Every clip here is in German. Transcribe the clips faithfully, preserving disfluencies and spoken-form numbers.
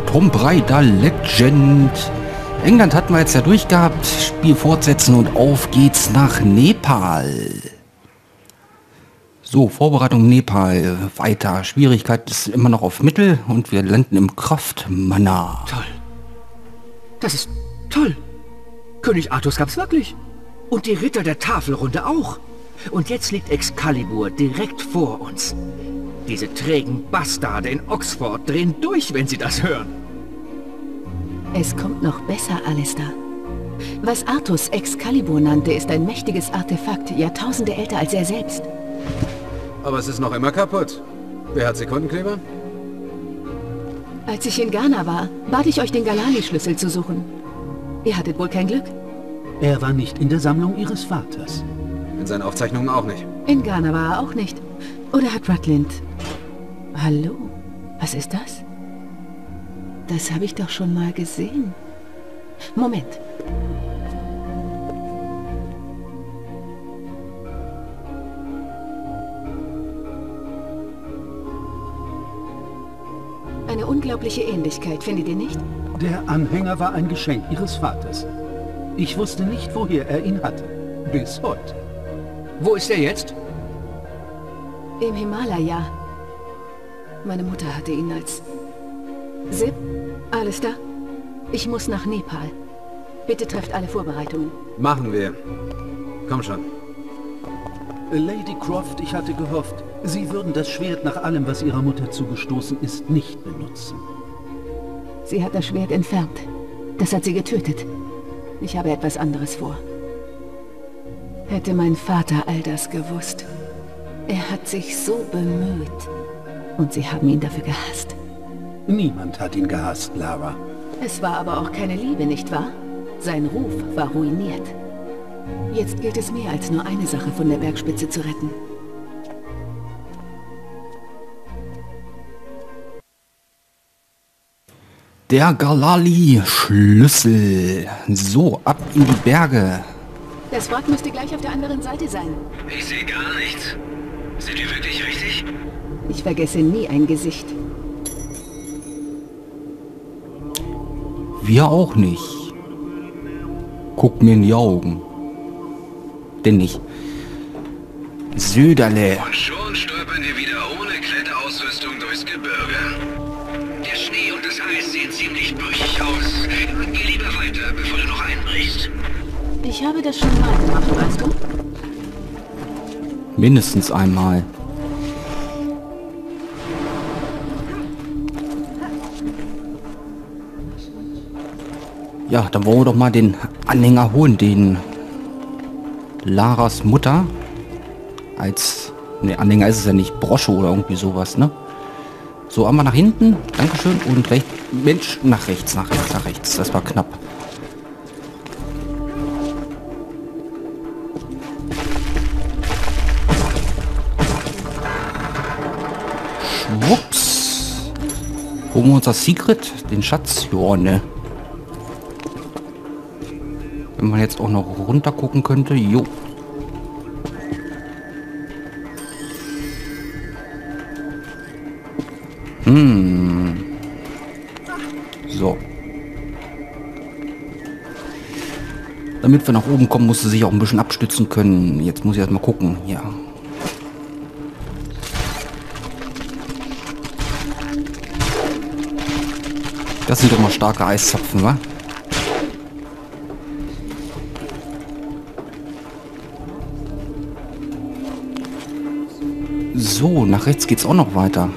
Tomb Raider Legend. England hatten wir jetzt ja durchgehabt. Spiel fortsetzen und auf geht's nach Nepal. So, Vorbereitung Nepal. Weiter. Schwierigkeit ist immer noch auf Mittel und wir landen im Kraftmana. Toll. Das ist toll. König Artus gab's wirklich. Und die Ritter der Tafelrunde auch. Und jetzt liegt Excalibur direkt vor uns. Diese trägen Bastarde in Oxford drehen durch, wenn sie das hören. Es kommt noch besser, Alistair. Was Artus Excalibur nannte, ist ein mächtiges Artefakt, Jahrtausende älter als er selbst. Aber es ist noch immer kaputt. Wer hat Sekundenkleber? Als ich in Ghana war, bat ich euch, den Galali-Schlüssel zu suchen. Ihr hattet wohl kein Glück? Er war nicht in der Sammlung ihres Vaters. In seinen Aufzeichnungen auch nicht. In Ghana war er auch nicht. Oder hat Rutland... Hallo? Was ist das? Das habe ich doch schon mal gesehen. Moment. Eine unglaubliche Ähnlichkeit, findet ihr nicht? Der Anhänger war ein Geschenk ihres Vaters. Ich wusste nicht, woher er ihn hatte. Bis heute. Wo ist er jetzt? Im Himalaya. Meine Mutter hatte ihn als... Sip, Alistair, ich muss nach Nepal. Bitte trefft alle Vorbereitungen. Machen wir. Komm schon. Lady Croft, ich hatte gehofft, Sie würden das Schwert nach allem, was Ihrer Mutter zugestoßen ist, nicht benutzen. Sie hat das Schwert entfernt. Das hat sie getötet. Ich habe etwas anderes vor. Hätte mein Vater all das gewusst. Er hat sich so bemüht. Und sie haben ihn dafür gehasst. Niemand hat ihn gehasst, Lara. Es war aber auch keine Liebe, nicht wahr? Sein Ruf war ruiniert. Jetzt gilt es mehr als nur eine Sache von der Bergspitze zu retten. Der Galali-Schlüssel. So, ab in die Berge. Das Wrack müsste gleich auf der anderen Seite sein. Ich sehe gar nichts. Sind wir wirklich richtig? Ich vergesse nie ein Gesicht. Wir auch nicht. Guck mir in die Augen. Denn nicht. Söderle. Und schon stolpern wir wieder ohne Kletterausrüstung durchs Gebirge. Der Schnee und das Eis sehen ziemlich brüchig aus. Geh lieber weiter, bevor du noch einbrichst. Ich habe das schon mal gemacht, weißt du? Mindestens einmal. Ja, dann wollen wir doch mal den Anhänger holen, den Laras Mutter als... Ne, Anhänger ist es ja nicht, Brosche oder irgendwie sowas, ne? So, einmal nach hinten, Dankeschön, und rechts, Mensch, nach rechts, nach rechts, nach rechts, das war knapp. Schwupps. Holen wir uns das Secret, den Schatz, ja, ne? Wenn man jetzt auch noch runter gucken könnte. Jo. Hm. So. Damit wir nach oben kommen, musste sich auch ein bisschen abstützen können. Jetzt muss ich erst mal gucken. Ja. Das sind doch mal starke Eiszapfen, wa? So, nach rechts geht's auch noch weiter.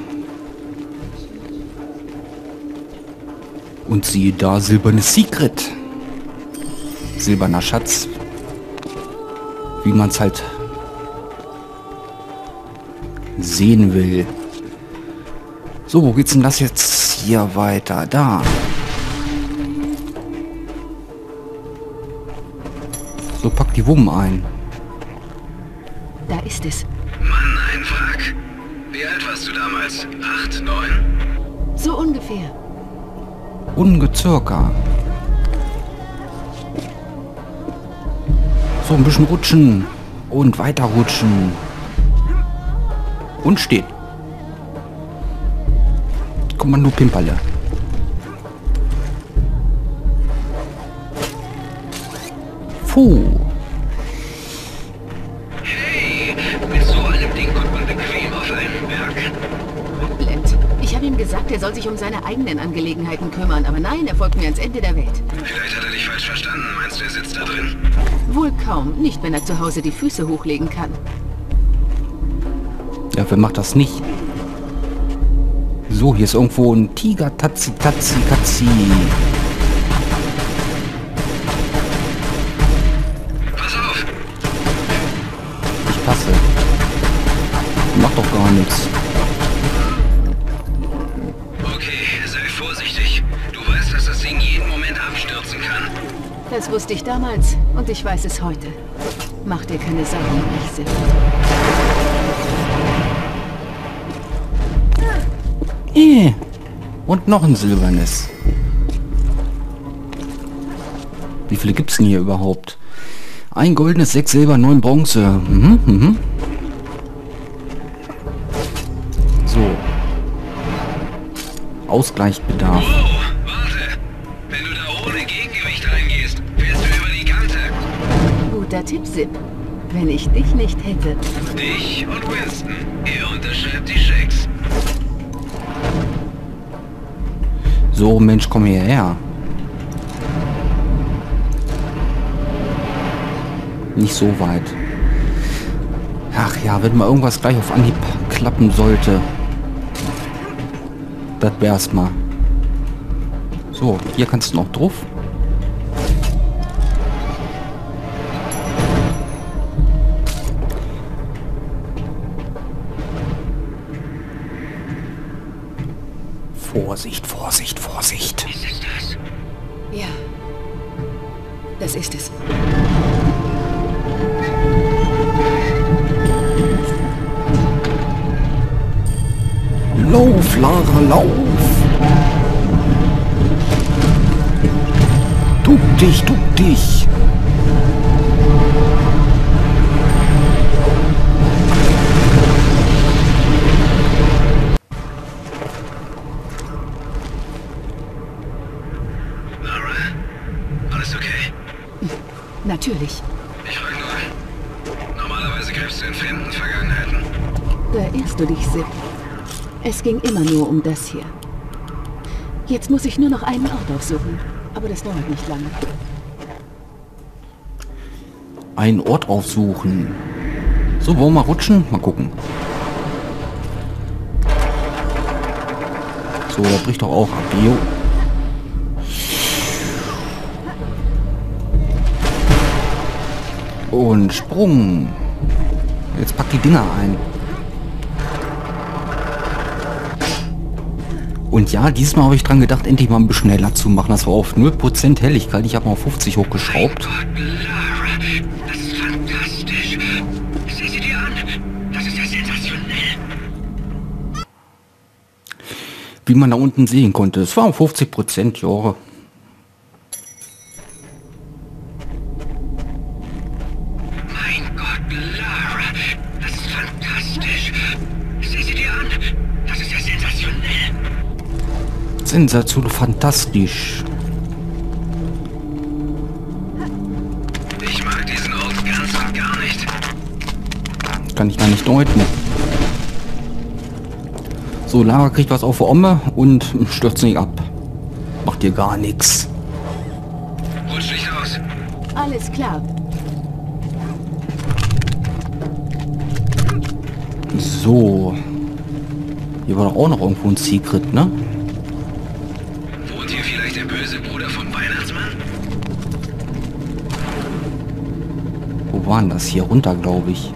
Und siehe da, silbernes Secret. Silberner Schatz. Wie man es halt sehen will. So, wo geht's denn das jetzt hier weiter? Da. So, pack die Wummen ein. Da ist es. Mann, ein Wrack. Wie alt warst du damals? Acht, neun? So ungefähr. Ungezirka. So, ein bisschen rutschen. Und weiter rutschen. Und stehen. Kommando Pimperle. Puh. Hey, mit so einem Ding kommt man bequem auf einen Berg. Blend. Ich habe ihm gesagt, er soll sich um seine eigenen Angelegenheiten kümmern, aber nein, er folgt mir ans Ende der Welt. Vielleicht hat er dich falsch verstanden. Meinst du, er sitzt da drin? Wohl kaum, nicht wenn er zu Hause die Füße hochlegen kann. Ja, wer macht das nicht? So, hier ist irgendwo ein Tiger, Tatzi, Tatzi, Katzi. Pass auf! Ich passe. Macht doch gar nichts. Okay, sei vorsichtig. Du weißt, dass das Ding jeden Moment abstürzen kann. Das wusste ich damals und ich weiß es heute. Mach dir keine Sorgen, ich sehe. Eh. Und noch ein silbernes. Wie viele gibt's denn hier überhaupt? Ein goldenes, sechs Silber, neun Bronze. Mhm, mhm. So. Ausgleichsbedarf. Oh, warte! Wenn du da ohne Gegengewicht reingehst, fällst du über die Kante. Guter Tipp, Sip. Wenn ich dich nicht hätte. Dich und Winston. Ihr unterschreibt die Schecks. So, Mensch, komm hierher. Nicht so weit. Ach ja, wenn mal irgendwas gleich auf Anhieb klappen sollte. Das wär's mal. So, hier kannst du noch drauf. Vorsicht, Vorsicht, Vorsicht. Ist es das? Ja, das ist es. Lauf, Lara, lauf! Duck dich, duck dich! Lara, alles okay? Natürlich. Ich frage nur. Normalerweise greifst du in fremden Vergangenheiten. Da irrst du dich, Sip. Es ging immer nur um das hier. Jetzt muss ich nur noch einen Ort aufsuchen. Aber das dauert nicht lange. Einen Ort aufsuchen. So, wollen wir mal rutschen? Mal gucken. So, der bricht doch auch ab. Jo. Und Sprung. Jetzt pack die Dinger ein. Und ja, diesmal habe ich dran gedacht, endlich mal ein bisschen schneller zu machen. Das war auf null Prozent Helligkeit. Ich habe mal auf fünfzig hochgeschraubt. Gott, Lara, das ist fantastisch. Sieh sie dir an. Das ist ja sensationell. Wie man da unten sehen konnte. Es war auf fünfzig Prozent, ja. Mein Gott, Lara, das ist fantastisch. Sieh sie dir an. Das ist ja sensationell. Sensation, fantastisch. Ich mag diesen Ort ganz und gar nicht. Kann ich gar nicht deuten. So, Lara kriegt was auf der Omme und stürzt nicht ab. Macht dir gar nichts. Rutsch nicht aus. Alles klar. So. Hier war doch auch noch irgendwo ein Secret, ne? Wohnt hier vielleicht der böse Bruder vom Weihnachtsmann? Wo waren das? Hier runter, glaube ich.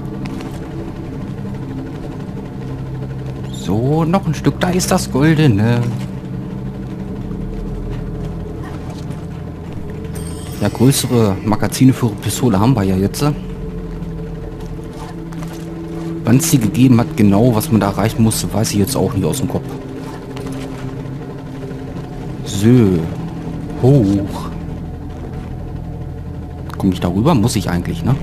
So, noch ein Stück. Da ist das Goldene. Ja, größere Magazine für eine Pistole haben wir ja jetzt. Wann es die gegeben hat, genau, was man da erreichen musste, weiß ich jetzt auch nicht aus dem Kopf. So. Hoch. Komme ich darüber? Muss ich eigentlich, ne?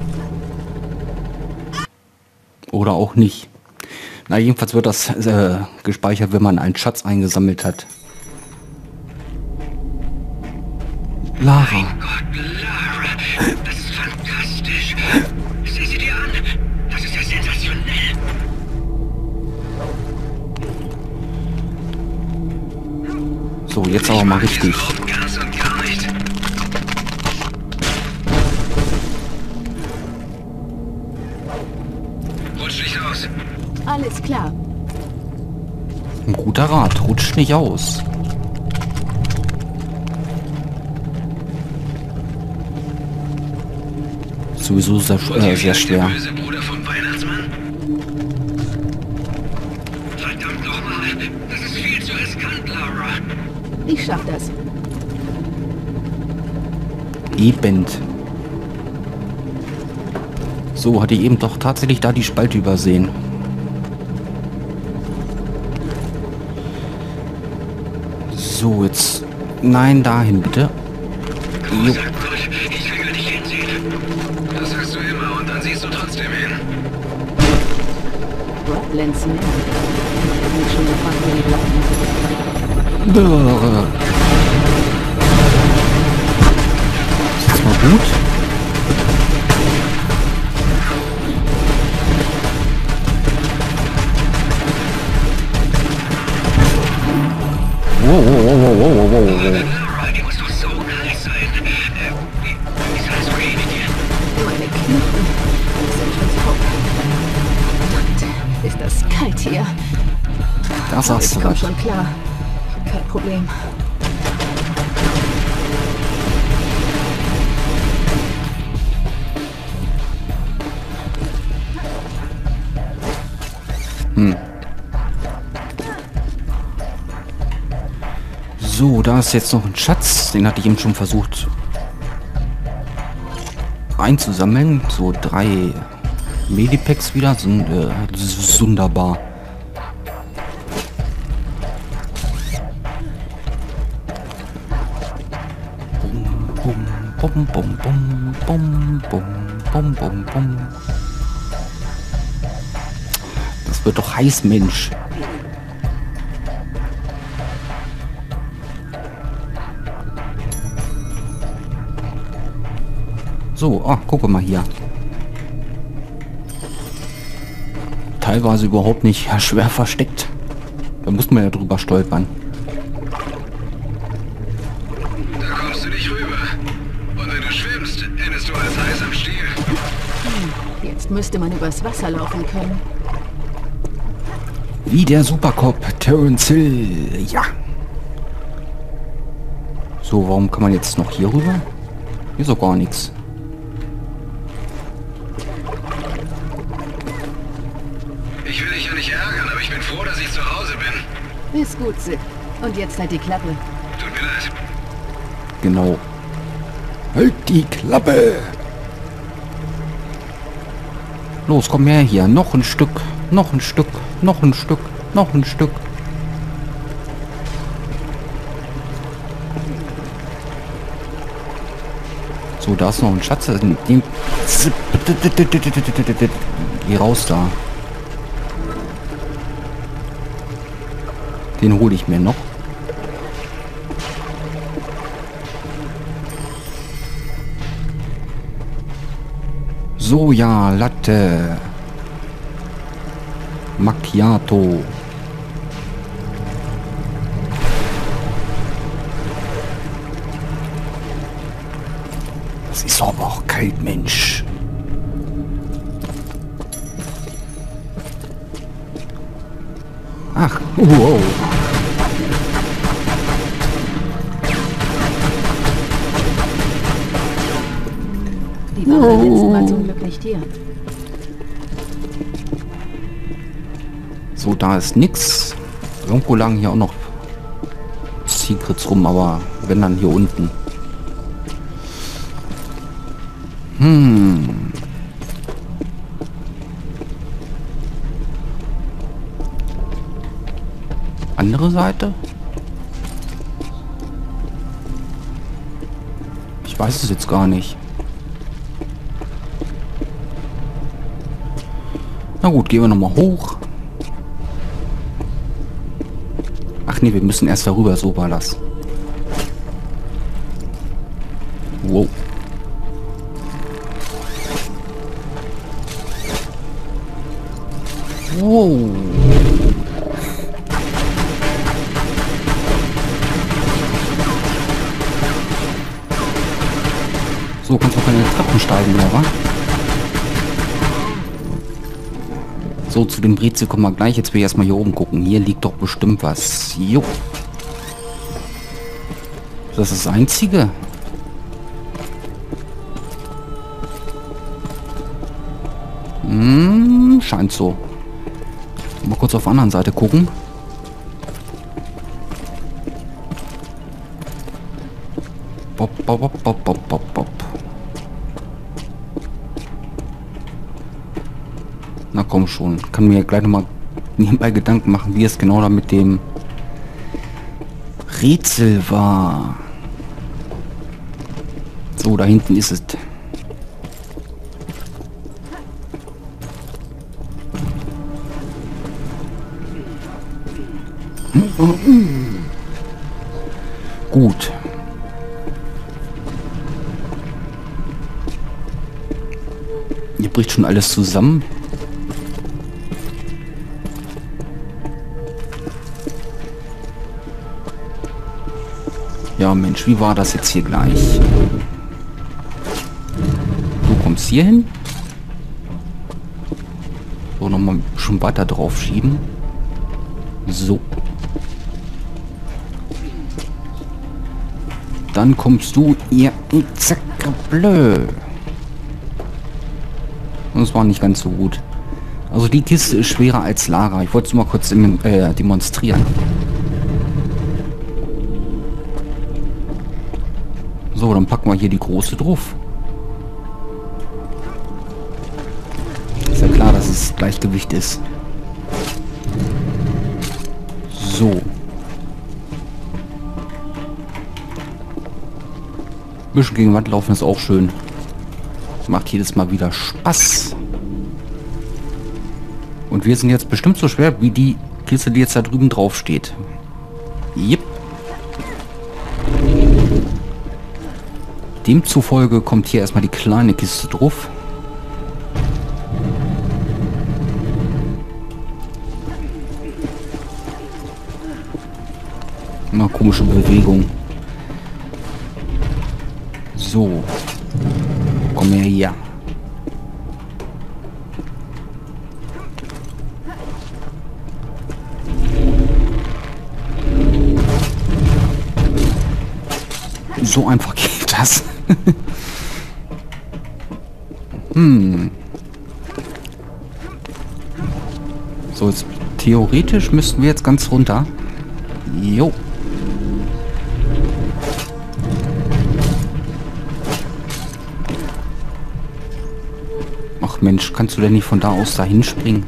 Oder auch nicht. Na, jedenfalls wird das äh, gespeichert, wenn man einen Schatz eingesammelt hat. Lara. Gott, Lara, das ist fantastisch. Gigantisch. Sieh sie dir an. Das ist ja sensationell. So, jetzt aber mal richtig. Ganz und gar nicht. Rutsch nicht aus. Alles klar. Ein guter Rat. Rutscht nicht aus. Sowieso sehr, äh, sehr schwer. Der böse Bruder vom Weihnachtsmann? Verdammt nochmal. Das ist viel zu riskant, Lara. Ich schaff das. Eben. So, hatte ich eben doch tatsächlich da die Spalte übersehen. So, jetzt... Nein, dahin bitte. Jo. Sag Gott, ich will dich hinsehen. Das sagst du immer und dann siehst du trotzdem hin. Blends mehr. Ich hab mich schon gefragt, wo die bleiben. Brrr. Ist das mal gut? Wow, wow, wow, wow, wow, wow, wow. Lara, die muss doch so kalt sein. Äh, wie, wie ist alles okay mit dir? Meine Knochen sind schon taub. Verdammt, ist das kalt hier. Das Ich hast du komm recht. schon klar. Kein Problem. So, da ist jetzt noch ein Schatz. Den hatte ich eben schon versucht einzusammeln. So drei Medipacks wieder. Sind äh, das ist wunderbar. Bum, bum, bum, bum, bum, bum, bum, bum, bum. Das wird doch heiß, Mensch. So, ah, gucke mal hier. Teilweise überhaupt nicht schwer versteckt. Da muss man ja drüber stolpern. Da kommst du nicht rüber. Und wenn du schwimmst, endest du als Eis am Stiel. Jetzt müsste man übers Wasser laufen können. Wie der Supercop Terence Hill. Ja. So, warum kann man jetzt noch hier rüber? Hier ist doch gar nichts. Ich will dich ja nicht ärgern, aber ich bin froh, dass ich zu Hause bin. Ist gut, Sid. Und jetzt halt die Klappe. Tut mir leid. Genau. Halt die Klappe! Los, komm her hier. Noch ein Stück. Noch ein Stück. Noch ein Stück. Noch ein Stück. So, da ist noch ein Schatz. Den... Geh raus da. Den hole ich mir noch. So, ja, Latte. Macchiato. Das ist aber auch kalt, Mensch. Ach, wow. Die waren beim letzten Mal zum Glück nicht hier. So, da ist nix. Irgendwo lagen hier auch noch Secrets rum, aber wenn dann hier unten. Hm. Andere Seite? Ich weiß es jetzt gar nicht. Na gut, gehen wir noch mal hoch. Ach nee, wir müssen erst darüber, so war das. Wow. Wow. So, kannst du auch keine Treppen steigen mehr, wa? So, zu dem Brezel kommen wir gleich. Jetzt will ich erstmal hier oben gucken. Hier liegt doch bestimmt was. Jo. Das ist das Einzige. Hm, scheint so. Mal kurz auf der anderen Seite gucken. Bop, bop, bop, bop, bop, bop, bop. Na komm schon. Kann mir gleich nochmal nebenbei Gedanken machen, wie es genau da mit dem Rätsel war. So, da hinten ist es. Gut. Hier bricht schon alles zusammen. Ja, Mensch, wie war das jetzt hier gleich? Du kommst hier hin. So, nochmal schon weiter drauf schieben. So. Dann kommst du ihr zack, blö. Das war nicht ganz so gut. Also die Kiste ist schwerer als Lara. Ich wollte es mal kurz im, äh, demonstrieren. So, dann packen wir hier die große drauf. Ist ja klar, dass es Gleichgewicht ist. So. Bisschen gegen Wand laufen ist auch schön. Macht jedes Mal wieder Spaß. Und wir sind jetzt bestimmt so schwer wie die Kiste, die jetzt da drüben drauf steht. Yep. Demzufolge kommt hier erstmal die kleine Kiste drauf. Immer komische Bewegung. So. Komm her hier. So einfach geht das. hm. So, jetzt theoretisch müssten wir jetzt ganz runter. Jo. Ach Mensch, kannst du denn nicht von da aus dahin springen?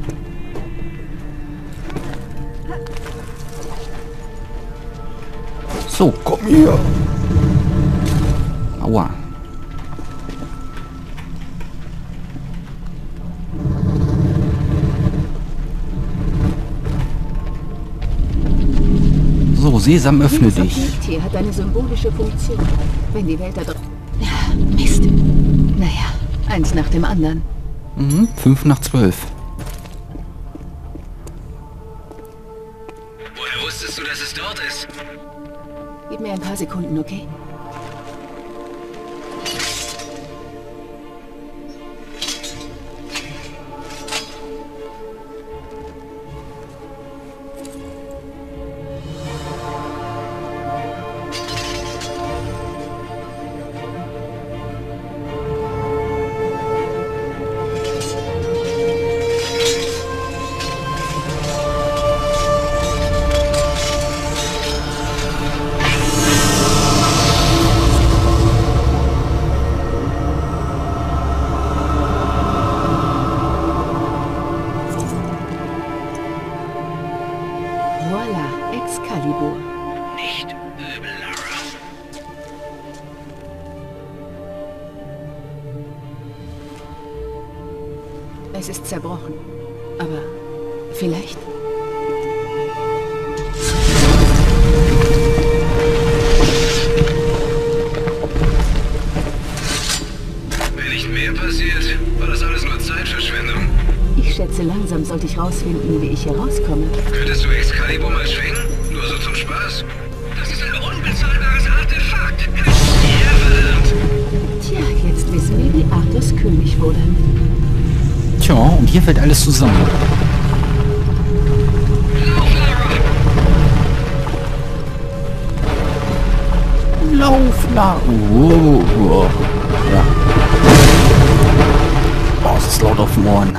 So, komm hier. Aua. So, Sesam, öffne Jedes dich. Objekt hier hat eine symbolische Funktion. Wenn die Welt da drin... Ja, Mist. Naja, eins nach dem anderen. Mhm, fünf nach zwölf. Woher wusstest du, dass es dort ist? Gib mir ein paar Sekunden, okay? Voila, Excalibur. Nicht übel, Lara. Es ist zerbrochen. Aber vielleicht... Wenn nicht mehr passiert, war das alles nur Zeitverschwendung. Ich Ich schätze, langsam sollte ich rausfinden, wie ich hier rauskomme. Könntest du Excalibur mal schwingen? Nur so zum Spaß? Das ist ein unbezahlbares Artefakt. Kein Stier verlernt. Tja, jetzt wissen wir, wie Arthurs König wurde. Tja, und hier fällt alles zusammen. Lauf, Lara! Oh, oh. Ja. Oh, es ist laut auf dem Ohren.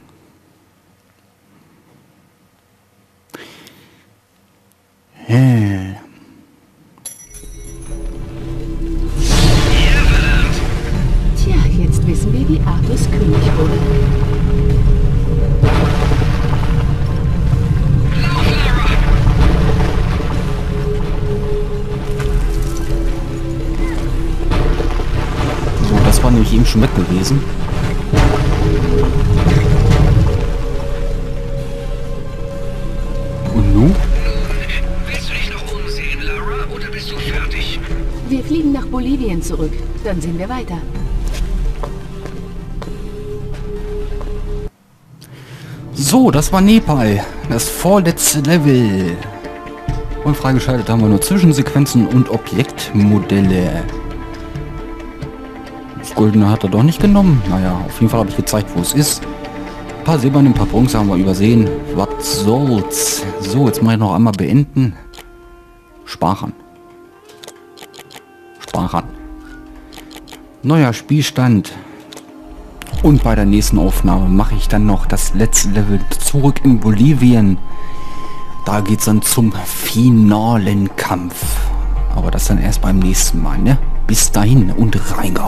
Hey. Tja, jetzt wissen wir, wie Arthurs König wurde. So, das war nämlich eben schon weg gewesen. Und nun? Willst du dich noch umsehen, Lara, oder bist du fertig? Wir fliegen nach Bolivien zurück. Dann sehen wir weiter. So, das war Nepal. Das vorletzte Level. Und freigeschaltet haben wir nur Zwischensequenzen und Objektmodelle. Das Goldene hat er doch nicht genommen. Naja, auf jeden Fall habe ich gezeigt, wo es ist. Ein paar Silberne, ein paar Bronze haben wir übersehen. Was soll's? So, jetzt mal noch einmal beenden. Sparen. Sparen. Neuer Spielstand. Und bei der nächsten Aufnahme mache ich dann noch das letzte Level zurück in Bolivien. Da geht es dann zum finalen Kampf. Aber das dann erst beim nächsten Mal, ne? Bis dahin und reingehauen.